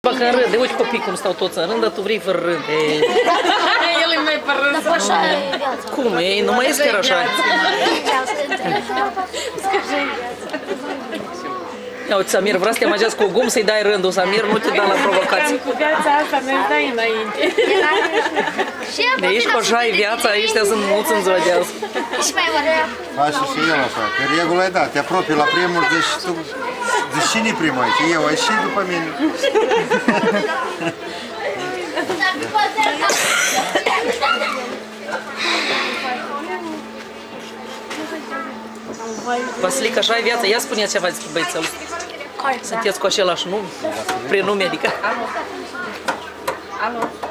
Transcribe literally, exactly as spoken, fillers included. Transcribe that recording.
Facă în rând, uite copii cum stau toți în rând, dar tu vrei fără rând. El e mai pe rând. Dar așa e viața. Cum? Ei, nu mai e chiar așa. Ia uite, Samir, vrea să te amagească cu gum să-i dai rândul. Samir, nu te da la provocație. Cu viața asta ne dai înainte. De aici cu așa e viața, ăștia sunt mulți în ziua de azi. Și mai mare. Face și el așa, că regula e da, te apropii la primul, deci tu... Deci cine-i primul aici? Eu, ai și după mine. Vasilic, așa e viața. Ia spune ceva despre băiețelul. Sunteți cu același nume? Prenume, adică. Alo.